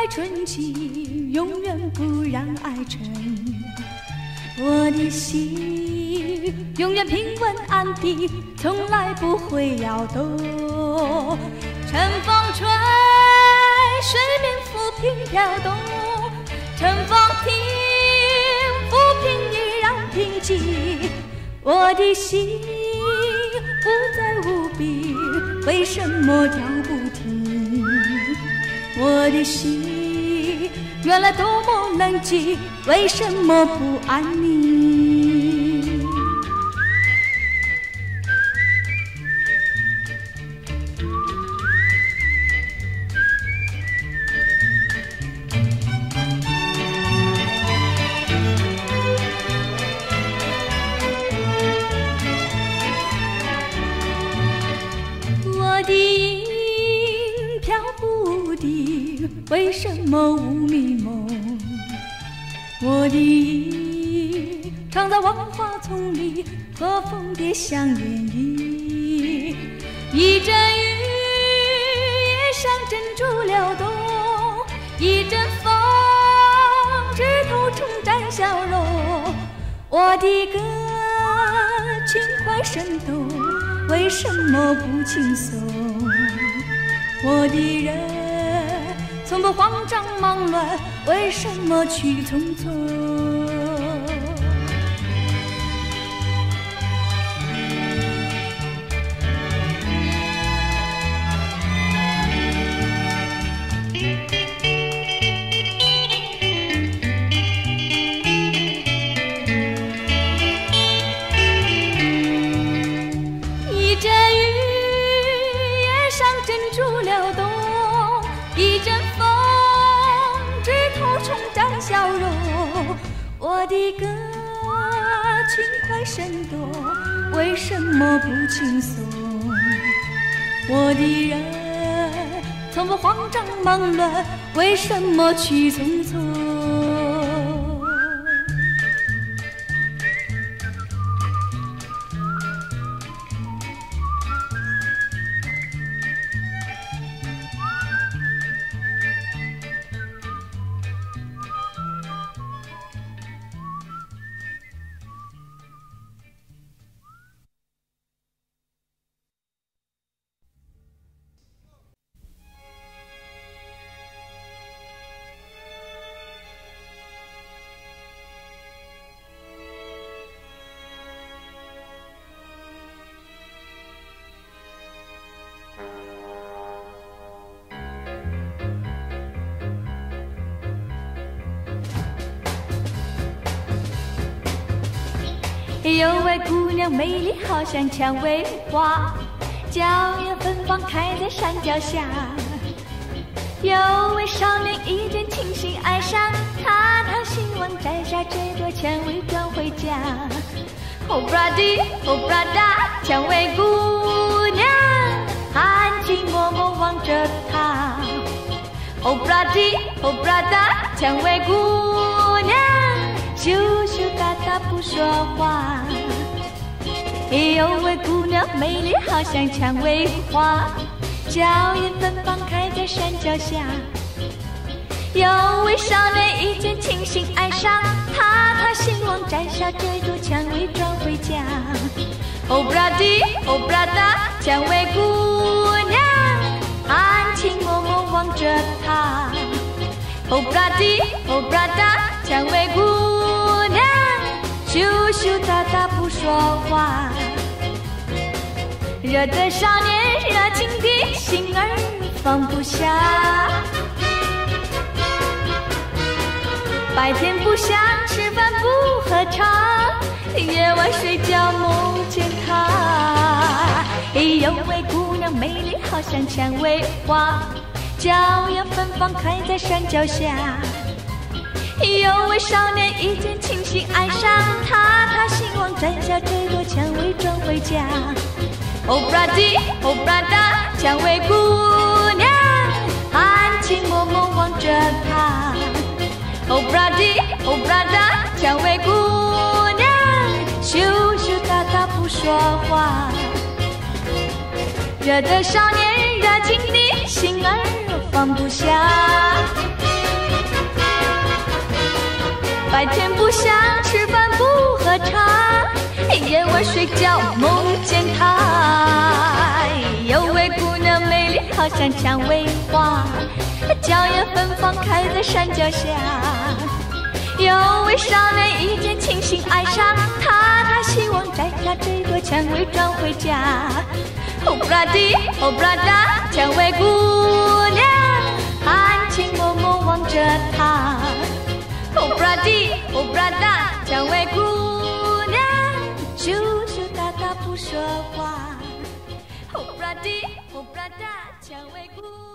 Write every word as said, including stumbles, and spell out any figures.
爱纯净，永远不让爱沉。我的心永远平稳安定，从来不会摇动。乘风吹，水面浮萍飘动，乘风停，浮萍依然平静。我的心不再无比，为什么跳不停？我的心原来多么冷静，为什么不安宁？我的影飘不定，为什么无迷梦？我的影藏在万花丛里，和蜂蝶像涟漪。一阵雨也像珍珠流动，一阵风枝头冲展笑容。我的歌轻快生动，为什么不轻松？我的人从不慌张忙乱，为什么去匆匆？一阵雨也像珍珠流动，一阵风枝头冲展笑容。我的歌轻快生动，为什么不轻松？我的人从不慌张忙乱，为什么去匆匆？有位姑娘美丽好像蔷薇花，娇艳芬芳开在山脚下。有位少年一见倾心爱上她，他希望摘下这朵蔷薇装回家。Oh brother, oh brother， 蔷薇姑娘含情脉脉望着他。Oh brother, oh brother， 蔷薇姑娘羞羞答答不说话。有位姑娘美丽好像蔷薇花，娇艳芬芳开在山脚下。有位少年一见倾心爱上她，他希望摘下这朵蔷薇装回家。Oh brother, oh brother， 蔷薇姑娘含情脉脉望着他。Oh brother, oh brother， 蔷薇姑娘羞羞答答不说话。热的少年热情的心儿放不下，白天不想吃饭不喝茶，夜晚睡觉梦见他。有位姑娘美丽好像蔷薇花，娇艳芬芳开在山脚下。有位少年一见倾心爱上她，他希望摘下这朵蔷薇装回家。Oh brother, oh brother， 蔷薇姑娘含情脉脉望着他。Oh brother, oh brother， 蔷薇姑娘羞羞答答不说话。热的少年热情的心儿放不下， 我睡觉梦见她，有位姑娘美丽好像蔷薇花，娇艳芬芳开在山脚下。有位少年一见倾心爱上她，他希望摘下这朵蔷薇转回家。哦布拉迪，哦布拉达，蔷薇姑娘含情脉脉望着他。哦布拉迪，哦布拉达，蔷薇姑娘羞羞答答不说话。哦布拉迪，哦布拉达，蔷薇姑娘。